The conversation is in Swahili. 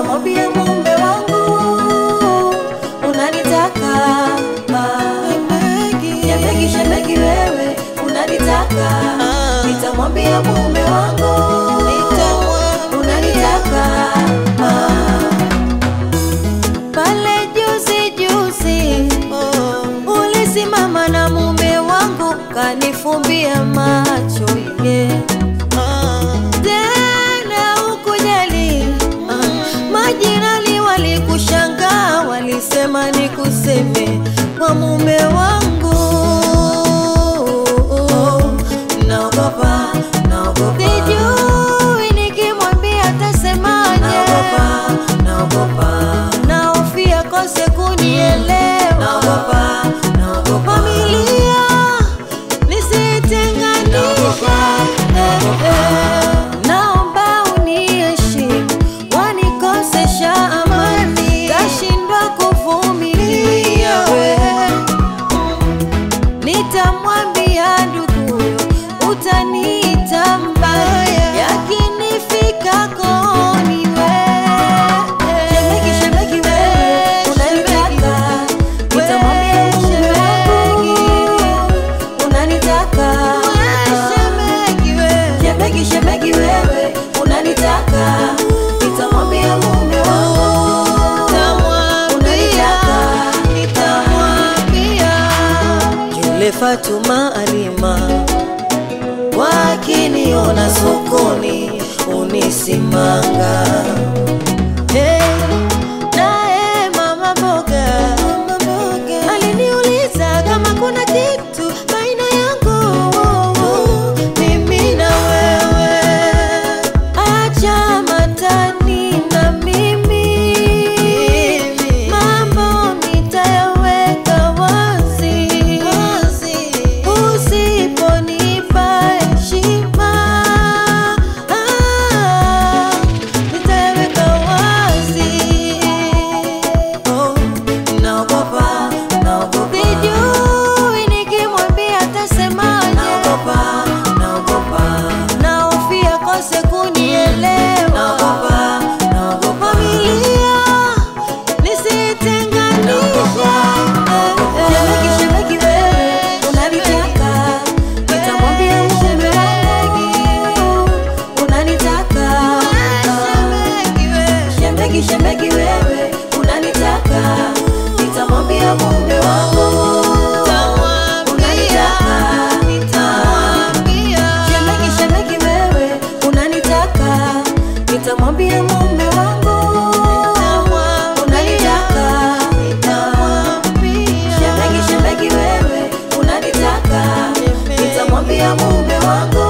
nitamwambia mume wangu unanitaka. Shemeji wewe unanitaka, nitamwambia mume wangu unanitaka. Pale juzi ulisimama na mume wangu kanifumbia macho tena ukujali. Majirani walikushangaa, walisema nikuseme kwa mume wangu. Naogopa, sijui nikimwambia atasemaje. Naogopa, nahofia kose kunielewa. Familia nisitenganishe. Naomba uniheshimu, wanikosesha amani, tashindwa kuvumilia. Nitamwambia ndugu utaniita mbaya, yakinifika kooni Shemeji wewe unanitaka, nitamwambia mume wangu unanitaka. Shemeji wewe unanitaka, nitamwambia mume wangu unanitaka. Yule Fatuma Alima wakiniona sokoni unisimanga. Nae mama boga aliniuliza kama kuna kitu baina yangu mimi na wewe. Acha matani na mimi, mambo nitayaweka wazi. Usiponipa heshima nitaweka wazi. Naogopa, sijui nikimwambia atasemaje. Nahofia kose kunielewa. Familia nisitenganishe. Shemeji wewe unanitaka, nitamwambia mume wangu unanitaka. Shemeji wewe unanitaka, nitamwambia mume wangu unanitaka. Shemeji wewe unanitaka, nitamwambia mume wangu unanitaka. Shemeji wewe unanitaka, nitamwambia mume wangu